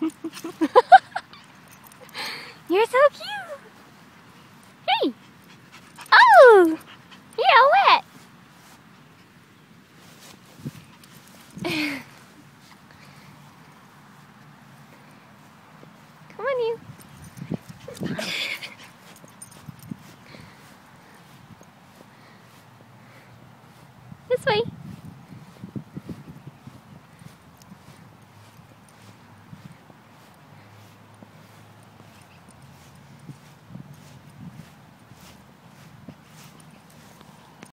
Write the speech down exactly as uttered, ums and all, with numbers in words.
You're so cute. Hey. Oh, you're all wet. Come on, you.